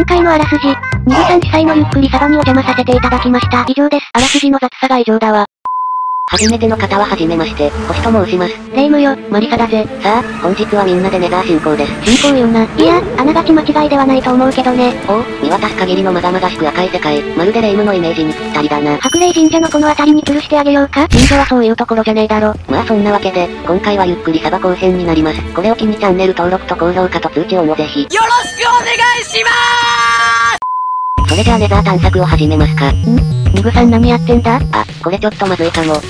今回のあらすじ。23司祭のゆっくりサバにお邪魔させていただきました。以上です。 あらすじの雑さが異常だわ。初めての方は初めまして、星と申します。 霊夢よ、 マリサだぜ。さあ、本日はみんなでネザー進行です。 進行よな。いや、あながち間違いではないと思うけどね。 おう、見渡す限りのまがまがしく赤い世界、まるで霊夢のイメージにぴったりだな。 白霊神社のこの辺りに吊るしてあげようか。 神社はそういうところじゃねえだろ。まあそんなわけで、今回はゆっくりサバ後編になります。これを機にチャンネル登録と高評価と通知音をぜひ。よろしくお願いしまーす。それじゃあネザー探索を始めますか。 ミグさん何やってんだ？ あ、これちょっとまずいかも。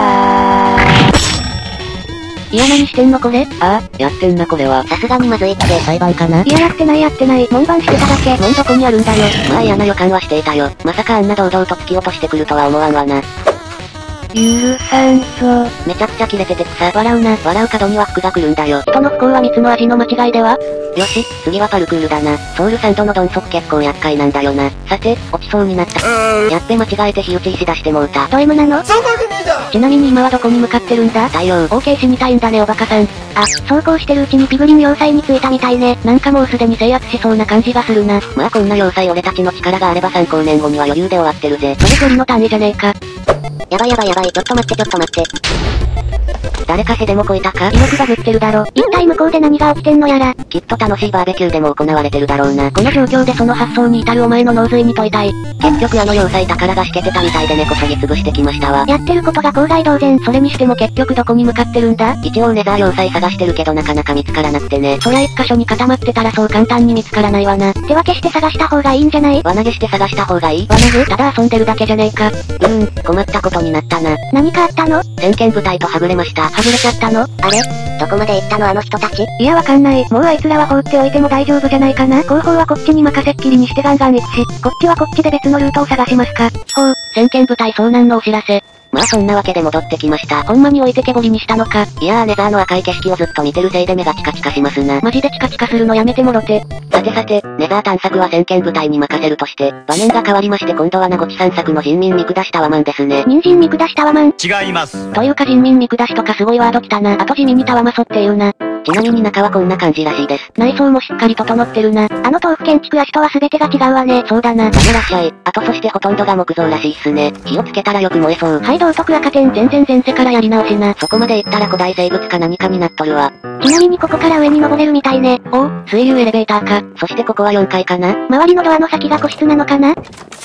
いや何してんのこれ？ やってんなこれは。さすがにまずいって。裁判かな？ いややってない。門番してただけ。 門どこにあるんだよ。まあ嫌な予感はしていたよ。まさかあんな堂々と突き落としてくるとは思わんわな。 許さんぞ。 めちゃくちゃキレてて草。笑うな。笑う角には服が来るんだよ。 人の不幸は蜜の味の間違いでは？ よし、次はパルクールだな。ソウルサンドの鈍足結構厄介なんだよな。さて、落ちそうになった。やっべ間違えて火打ち石出してもうた。 ド M なの？ そこ組だ。 ちなみに今はどこに向かってるんだ？ 太陽。 OK 死にたいんだねおバカさん。あ、そうこうしてるうちにピグリン要塞に着いたみたいね。なんかもうすでに制圧しそうな感じがするな。 まあこんな要塞俺たちの力があれば3光年後には余裕で終わってるぜ。 それ距離の単位じゃねえか。 やばい、ちょっと待って。誰かヘでもこいたか？ 威力がぶってるだろ。一体向こうで何が起きてんのやら。 きっと楽しいバーベキューでも行われてるだろうな。 この状況でその発想に至るお前の脳髄に問いたい。 結局あの要塞宝がしけてたみたいで根こそぎ潰してきましたわ。 やってることが公害同然。それにしても結局どこに向かってるんだ？ 一応ネザー要塞探してるけどなかなか見つからなくてね。 そりゃ一箇所に固まってたらそう簡単に見つからないわな。手分けして探した方がいいんじゃない？ 輪投げして探した方がいい？ 輪投げ？ただ遊んでるだけじゃねえか。 困ったことになったな。 何かあったの？ 先遣部隊とはぐれました。はぐれちゃったの？あれ？どこまで行ったのあの人たち？ いやわかんない。もうあいつらは放っておいても大丈夫じゃないかな。後方はこっちに任せっきりにしてガンガン行くし、こっちはこっちで別のルートを探しますか。 ほう、先遣部隊遭難のお知らせ。まあそんなわけで戻ってきました。 ほんまに置いてけぼりにしたのか。 いやーネザーの赤い景色をずっと見てるせいで目がチカチカしますな。 マジでチカチカするのやめてもろて。 さて、ネザー探索は先遣部隊に任せるとして、場面が変わりまして今度は名護地散策の人民見下しタワマンですね。 人参見下しタワマン？ 違います。 というか人民見下しとかすごいワードきたな。あと地味にタワマソっていうな。 ちなみに中はこんな感じらしいです。 内装もしっかり整ってるな。あの豆腐建築足とは全てが違うわね。そうだな。 ダメらっしゃい。あとそしてほとんどが木造らしいっすね。火をつけたらよく燃えそう。 はい道徳赤点全然前世からやり直しな。 そこまで言ったら古代生物か何かになっとるわ。 ちなみにここから上に登れるみたいね。 おう、水流エレベーターか。そしてここは4階かな？ 周りのドアの先が個室なのかな？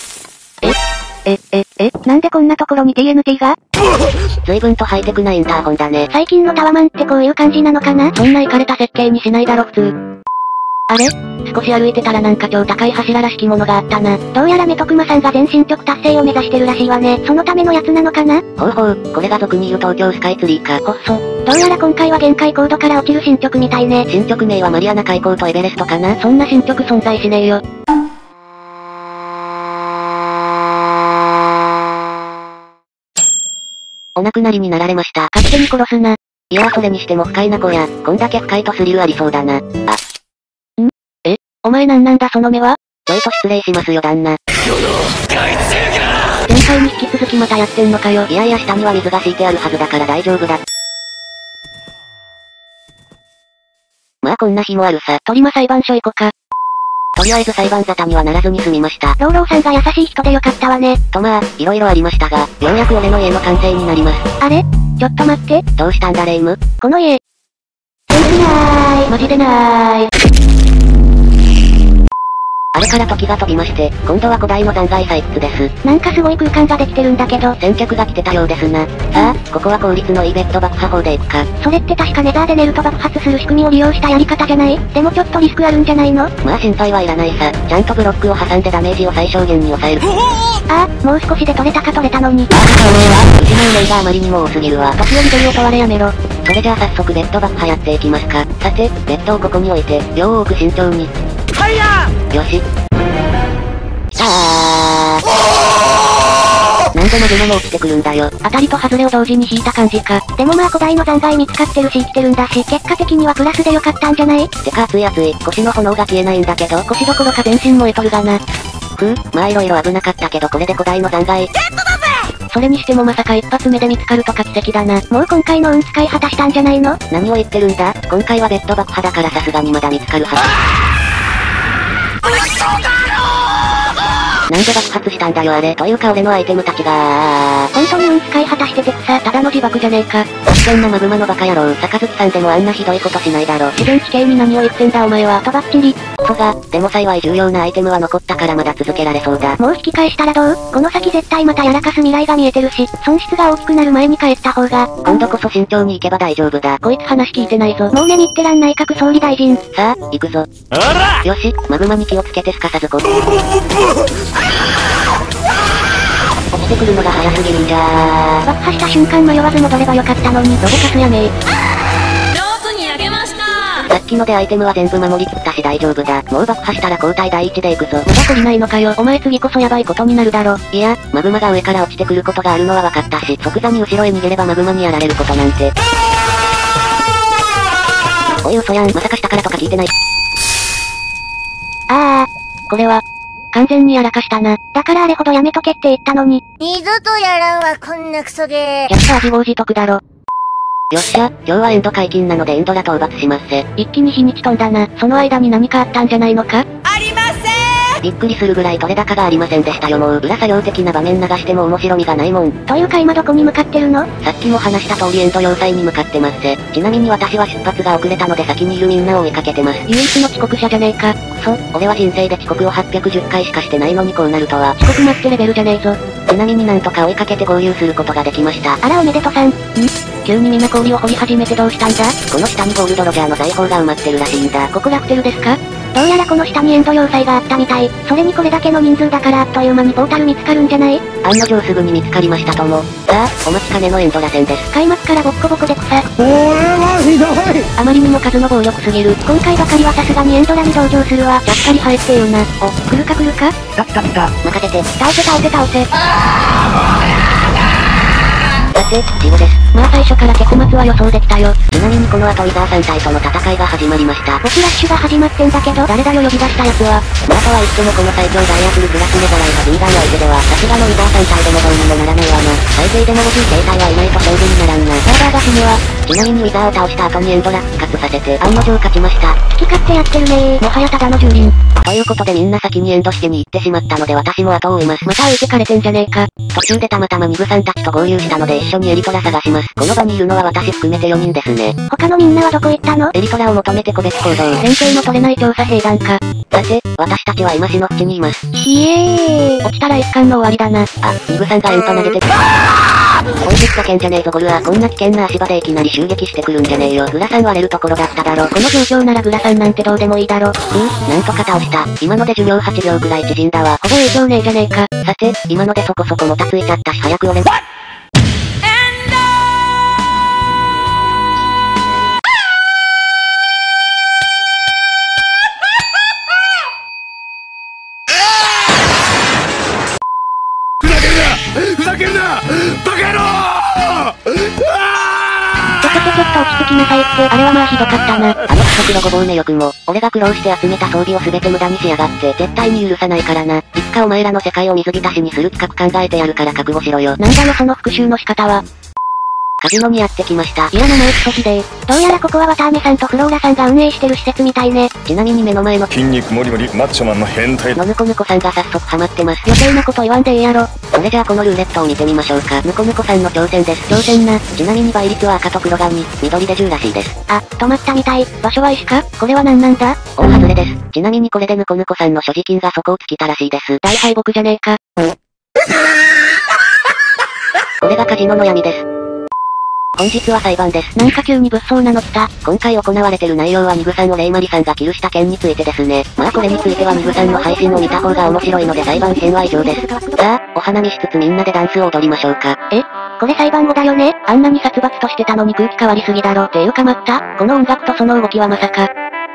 なんでこんなところに TNT が？ 随分とハイテクなインターホンだね。 最近のタワマンってこういう感じなのかな？ そんなイカれた設計にしないだろ普通。あれ？少し歩いてたらなんか超高い柱らしきものがあったな。 どうやらメトクマさんが全進捗達成を目指してるらしいわね。そのためのやつなのかな？ ほう、これが俗に言う東京スカイツリーか。 ほっそ。どうやら今回は限界高度から落ちる進捗みたいね。 進捗名はマリアナ海溝とエベレストかな？ そんな進捗存在しねえよ。 お亡くなりになられました。 勝手に殺すな。 いやそれにしても深いなこや。こんだけ深いとスリルありそうだな。 お前なんなんだその目は？ ちょいと失礼しますよ旦那。 前回に引き続きまたやってんのかよ。 いや下には水が敷いてあるはずだから大丈夫だ。まあこんな日もあるさ。 鳥間裁判所行こか。 とりあえず裁判沙汰にはならずに済みました。 ローローさんが優しい人でよかったわね。 とまあ、いろいろありましたが、ようやく俺の家の完成になります。 あれ？ちょっと待って。 どうしたんだレイム？ この家。センスなーい。 マジでなーい。あれから時が飛びまして、今度は古代の残骸採掘です。 なんかすごい空間ができてるんだけど。 先客が来てたようですな。さあ、ここは効率のいいベッド爆破法でいくか。 それって確かネザーでネルと爆発する仕組みを利用したやり方じゃない？でもちょっとリスクあるんじゃないの？ まあ心配はいらないさ。ちゃんとブロックを挟んでダメージを最小限に抑える。 もう少しで取れたか取れたのに。 うちのレイがあまりにも多すぎるわ。 時折出る音割れやめろ。 それじゃあ早速ベッド爆破やっていきますか。さて、ベッドをここに置いて、量を多く慎重に。 ファイヤー！ よし。何度もでも落ちてくるんだよ。 当たりと外れを同時に引いた感じか。でもまあ古代の残骸見つかってるし生きてるんだし、結果的にはプラスでよかったんじゃない？ てか熱い。腰の炎が消えないんだけど。 腰どころか全身燃えとるがな。 まあいろいろ危なかったけどこれで古代の残骸。 ゲットだぜ！ それにしてもまさか一発目で見つかるとか奇跡だな。もう今回の運使い果たしたんじゃないの？ 何を言ってるんだ？今回はベッド爆破だからさすがにまだ見つかるはず。 美味しそうだ！ なんで爆発したんだよあれ。というか俺のアイテムたちが本当に運使い果たしてて草。ただの自爆じゃねえか。 危険なマグマのバカ野郎。坂月さんでもあんなひどいことしないだろ。 自然地形に何を言ってんだお前は。とばっちり。 クソが、でも幸い重要なアイテムは残ったからまだ続けられそうだ。 もう引き返したらどう？この先絶対またやらかす未来が見えてるし、損失が大きくなる前に帰った方が。 今度こそ慎重に行けば大丈夫だ。 こいつ話聞いてないぞ。もう寝に行ってらん内閣総理大臣。 さあ、行くぞ。よし、マグマに気をつけてすかさずこ。落ちてくるのが早すぎるんじゃー。 爆破した瞬間迷わず戻ればよかったのに、ロボカスやめ上手にあげました。 さっきのでアイテムは全部守りきったし大丈夫だ。もう爆破したら交代第一で行くぞ。 まだ懲りないのかよ。お前次こそやばいことになるだろ。 いや、マグマが上から落ちてくることがあるのは分かったし、即座に後ろへ逃げればマグマにやられることなんて。おい嘘やん。まさか下からとか聞いてない。 これは、完全にやらかしたな。だからあれほどやめとけって言ったのに。 二度とやらんわ、こんなクソゲー。 やった自業自得だろ。 よっしゃ、今日はエンド解禁なのでエンドラ討伐しますぜ。 一気に日にち飛んだな。その間に何かあったんじゃないのか？ ありません。 びっくりするぐらい取れ高がありませんでしたよ。もう裏作業的な場面流しても面白みがないもん。 というか今どこに向かってるの？ さっきも話した通りエンド要塞に向かってますぜ。ちなみに私は出発が遅れたので先にいるみんなを追いかけてます。 唯一の遅刻者じゃねえか。 くそ、俺は人生で遅刻を810回しかしてないのにこうなるとは。 遅刻待ってレベルじゃねえぞ。 ちなみになんとか追いかけて合流することができました。 あらおめでとさん。急にみんな氷を掘り始めてどうしたんだ？ この下にゴールドロジャーの財宝が埋まってるらしいんだ。 ここラクテルですか？どうやらこの下にエンド要塞があったみたい。それにこれだけの人数だからあっという間にポータル見つかるんじゃない？ 案の定すぐに見つかりましたとも。さあ、お待ちかねのエンドラ戦です。 開幕からボッコボコで草。 これはひどい。 あまりにも数の暴力すぎる。今回ばかりはさすがにエンドラに登場するわ。ちゃっかり入ってよな。お、来るか来るか？ 来た来た来た。 任せて。 倒せ倒せ倒せ。 さて、事後です。 まあ最初から結末は予想できたよ。 ちなみにこの後ウィザー3体との戦いが始まりました。 ボスラッシュが始まってんだけど誰だよ呼び出したやつは。 まあとは言ってもこの最強ダイヤフルクラスメザライが分断相手ではさすがのウィザー3体でもどうにもならないわな。最低でも50形態はいないと勝負にならんな。 サーバーが死ぬわ。 ちなみにウィザーを倒した後にエンドラ復活させて案の定勝ちました。 好き勝手やってるねー。もはやただの住人。 ということでみんな先にエンドしてに行ってしまったので私も後を追います。 また置いてかれてんじゃねえか。 途中でたまたまニグさんたちと合流したので一緒にエリトラ探します。この場にいるのは私含めて4人ですね。 他のみんなはどこ行ったの？ エリトラを求めて個別行動。 連携の取れない調査兵団か。 さて、私たちは今死の淵にいます。 ひえー。落ちたら一巻の終わりだな。 あ、ニグさんがエンパ投げてくる。こいつふざけんじゃねえぞゴルア。こんな危険な足場でいきなり襲撃してくるんじゃねえよ。グラさん割れるところだっただろ。 この状況ならグラさんなんてどうでもいいだろ。 なんとか倒した。今ので寿命8秒くらい縮んだわ。 ほぼ影響ねえじゃねえか。 さて、今のでそこそこもたついちゃったし早く俺ふざけんなバカ野郎。 ちょっと落ち着きなさいって。あれはまあひどかったな。 あのクソ黒ごぼうめよくも、俺が苦労して集めた装備を全て無駄にしやがって、絶対に許さないからな。いつかお前らの世界を水浸しにする企画考えてやるから覚悟しろよ。 なんだよその復讐の仕方は。 カジノにやってきました。 いや名前クソひでえ。どうやらここは綿飴さんとフローラさんが運営してる施設みたいね。 ちなみに目の前の筋肉もりもりマッチョマンの変態のぬこぬこさんが早速ハマってます。 余計なこと言わんでええやろ。 それじゃあこのルーレットを見てみましょうか。ぬこぬこさんの挑戦です。 挑戦な。 ちなみに倍率は赤と黒が2、緑で10らしいです。 あ、止まったみたい。場所は石か？これは何なんだ？ 大外れです。ちなみにこれでぬこぬこさんの所持金が底を尽きたらしいです。 大敗北じゃねえか。 これがカジノの闇です。本日は裁判です。 なんか急に物騒なの来た。 今回行われてる内容はニグさんをレイマリさんがキルした件についてですね。まあこれについてはニグさんの配信を見た方が面白いので裁判編は以上です。さあ、お花見しつつみんなでダンスを踊りましょうか。 これ裁判後だよね。あんなに殺伐としてたのに空気変わりすぎだろ。っていうか待った。この音楽とその動きはまさか。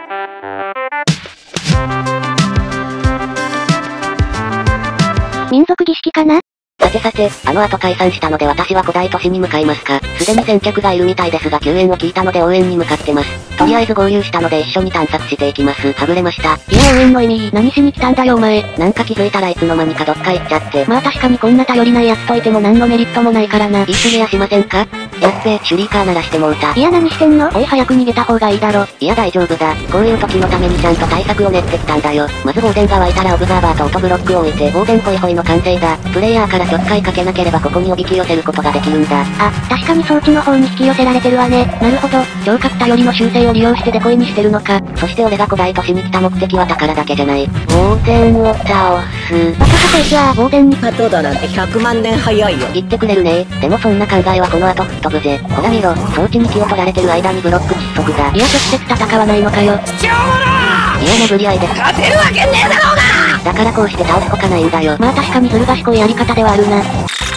民族儀式かな？ さてさて、あの後解散したので私は古代都市に向かいますか。すでに先着がいるみたいですが救援を聞いたので応援に向かってます。とりあえず合流したので一緒に探索していきます。はぐれました。 いや応援の意味、何しに来たんだよお前。 なんか気づいたらいつの間にかどっか行っちゃって。 まあ確かにこんな頼りないやつといても何のメリットもないからな。 言い過ぎやしませんか？ やっべ、シュリーカー鳴らしてもうた。 いや何してんの？ おい早く逃げた方がいいだろ。いや大丈夫だ。こういう時のためにちゃんと対策を練ってきたんだよ。まずボーデンが湧いたらオブザーバーとオートブロックを置いて、ボーデンホイホイの完成だ。プレイヤーからちょっかいかけなければここにおびき寄せることができるんだ。 あ、確かに装置の方に引き寄せられてるわね。なるほど。 超格頼りの習性を利用してデコイにしてるのか。そして俺が古代都市に来た目的は宝だけじゃない。ボーデンを倒す。 バカかこいつは、ボーデンに勝とうだなんて100万年早いよ。 言ってくれるね。でもそんな考えはこの後吹っ飛ぶぜ。ほら見ろ、装置に気を取られてる間にブロック窒息だ。いや直接戦わないのかよ。いや殴り合いです。 勝てるわけねえだろうが。 だからこうして倒すほかないんだよ。 まあ確かにずる賢いやり方ではあるな。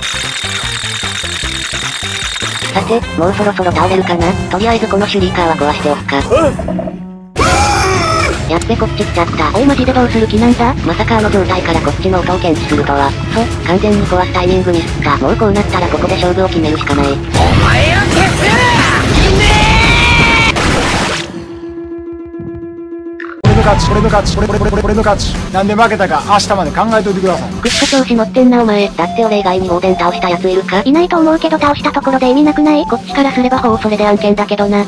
さて、もうそろそろ倒れるかな。とりあえずこのシュリーカーは壊しておくか。やっべこっち来ちゃった。 おいマジでどうする気なんだ？ まさかあの状態からこっちの音を検知するとは。完全に壊すタイミングミスった。もうこうなったらここで勝負を決めるしかない。 お前を消す。 俺の勝ち、俺の勝ち、俺の勝ち。なんで負けたか明日まで考えといてください。 くっそ調子乗ってんなお前。 だって俺以外にボーデン倒したやついるか？ いないと思うけど倒したところで意味なくない？こっちからすればほぼそれで案件だけどな。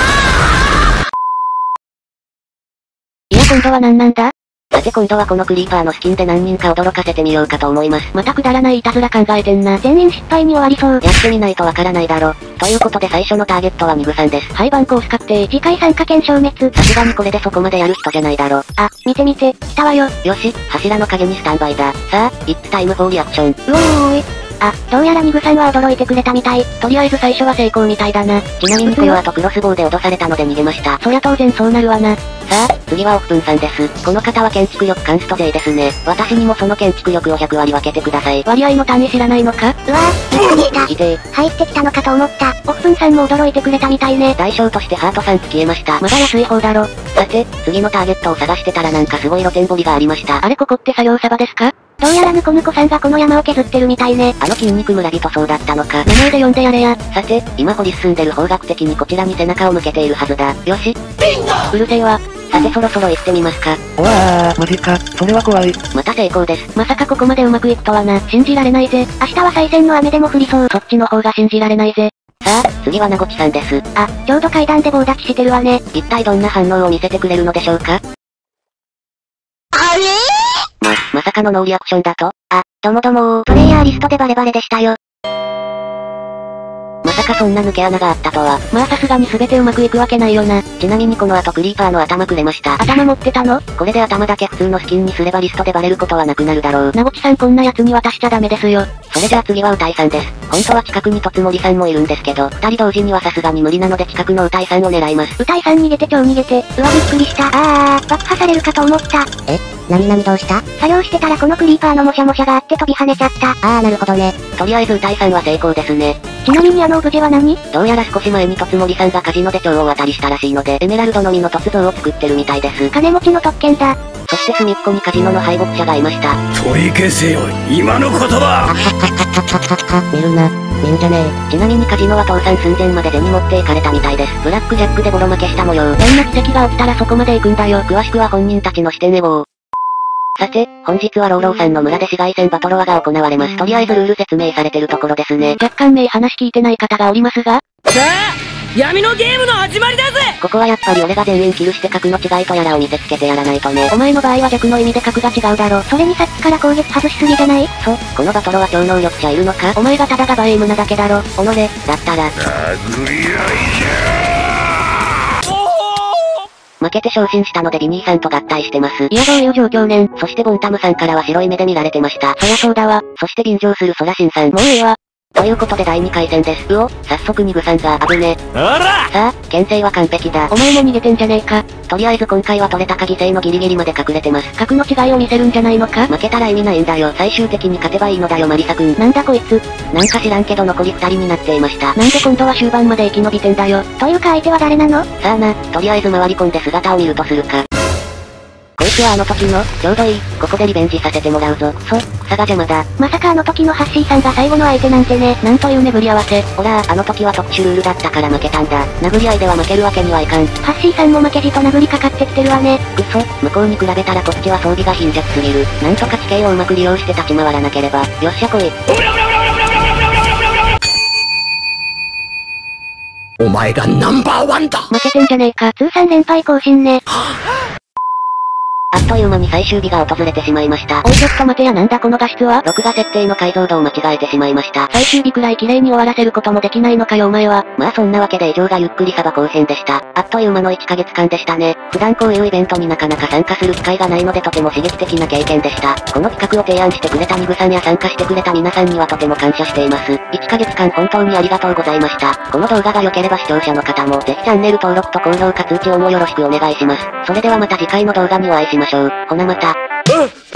いや今度は何なんだ？ さて今度はこのクリーパーのスキンで何人か驚かせてみようかと思います。 またくだらないいたずら考えてんな。全員失敗に終わりそう。 やってみないとわからないだろ。ということで最初のターゲットはミグさんです。 はい番コース確定。次回参加権消滅。 さすがにこれでそこまでやる人じゃないだろ。 あ、見て見て、来たわよ。 よし、柱の影にスタンバイだ。さあ、It's time for reaction。 うおーい。あ、どうやらニグさんは驚いてくれたみたい。とりあえず最初は成功みたいだな。 ちなみにこの後クロスボウで脅されたので逃げました。 そりゃ当然そうなるわな。 さあ、次はオープンさんです。この方は建築力カンスト J ですね。私にもその建築力を100割分けてください。 割合の単位知らないのか？うわぁ、びっくりした。 ひで入ってきたのかと思った。オープンさんも驚いてくれたみたいね。 代償としてハート3つ消えました。 まだ安い方だろ。 さて、次のターゲットを探してたらなんかすごい露天掘りがありました。 あれここって作業サバですか？どうやらぬこぬこさんがこの山を削ってるみたいね。 あの筋肉村人そうだったのか。 名前で呼んでやれや。 さて、今掘り進んでる方角的にこちらに背中を向けているはずだ。よし。 うるせえわ。 さてそろそろ行ってみますか。 うわー、マジか。それは怖い。 また成功です。 まさかここまでうまくいくとはな。信じられないぜ。明日は再戦の雨でも降りそう。そっちの方が信じられないぜ。 さあ、次はなごちさんです。 あ、ちょうど階段で棒立ちしてるわね。 一体どんな反応を見せてくれるのでしょうか？ あれ？ まさかのノーリアクションだと？あ、どもどもー。プレイヤーリストでバレバレでしたよ。まさかそんな抜け穴があったとは。 まあさすがに全てうまくいくわけないよな。 ちなみにこの後クリーパーの頭くれました。 頭持ってたの？ これで頭だけ普通のスキンにすればリストでバレることはなくなるだろう。 なごちさんこんなやつに渡しちゃダメですよ。 それじゃあ次は歌いさんです。本当は近くにとつもりさんもいるんですけど、二人同時にはさすがに無理なので近くの歌いさんを狙います。 歌いさん逃げて超逃げて。うわびっくりした。爆破されるかと思った。 なにどうした？ 作業してたらこのクリーパーのもしゃもしゃがあって飛び跳ねちゃった。 なるほどね。とりあえず歌いさんは成功ですね。 ちなみにあのオブジェは何？ どうやら少し前にとつもりさんがカジノで蝶を渡りしたらしいので、エメラルドの実の突像を作ってるみたいです。 金持ちの特権だ。 そして隅っこにカジノの敗北者がいました。 取り消せよ、今の言葉。 見るな。見んじゃねえ。ちなみにカジノは倒産寸前まで銭持っていかれたみたいです。ブラックジャックでボロ負けした模様。 どんな奇跡が起きたらそこまで行くんだよ。 詳しくは本人たちの視点へを。さて、本日はローローさんの村で市街戦バトロワが行われます。とりあえずルール説明されてるところですね。 若干話聞いてない方がおりますが。 さあ、闇のゲームの始まりだぜ。 ここはやっぱり俺が全員キルして格の違いとやらを見せつけてやらないとね。 お前の場合は弱の意味で格が違うだろ。それにさっきから攻撃外しすぎじゃない？ このバトロは超能力者いるのか？ お前がただガバエイムなだけだろ。 だったら。 殴り合いじゃ負けて昇進したのでビニーさんと合体してます。 いやどういう状況ねん。 そしてボンタムさんからは白い目で見られてました。 そりゃそうだわ。 そして便乗するソラシンさん。 もうええわ。 ということで第2回戦です。早速ニグさんが危ね。さあ、牽制は完璧だ。 お前も逃げてんじゃねえか。 とりあえず今回は取れたか犠牲のギリギリまで隠れてます。 格の違いを見せるんじゃないのか？ 負けたら意味ないんだよ。最終的に勝てばいいのだよマリサくん。 なんだこいつ。 なんか知らんけど残り2人になっていました。 なんで今度は終盤まで生き延びてんだよ。というか相手は誰なの？ さあな、とりあえず回り込んで姿を見るとするか。こいつはあの時の、ちょうどいい、ここでリベンジさせてもらうぞ。草が邪魔だ。 まさかあの時のハッシーさんが最後の相手なんてね。なんという巡り合わせ。 ほらあの時は特殊ルールだったから負けたんだ。殴り合いでは負けるわけにはいかん。 ハッシーさんも負けじと殴りかかってきてるわね。 向こうに比べたらこっちは装備が貧弱すぎる。なんとか地形をうまく利用して立ち回らなければ。よっしゃ来い。 お前がナンバーワンだ。 負けてんじゃねえか。通算連敗更新ね。 あっという間に最終日が訪れてしまいました。 おいちょっと待てや、なんだこの画質は。 録画設定の解像度を間違えてしまいました。 最終日くらい綺麗に終わらせることもできないのかよお前は。 まあそんなわけで以上がゆっくりサバ後編でした。あっという間の1ヶ月間でしたね。普段こういうイベントになかなか参加する機会がないのでとても刺激的な経験でした。この企画を提案してくれたニグさんや参加してくれた皆さんにはとても感謝しています。1ヶ月間本当にありがとうございました。この動画が良ければ視聴者の方もぜひチャンネル登録と高評価通知音もよろしくお願いします。それではまた次回の動画にお会いしましょう。ほなまた。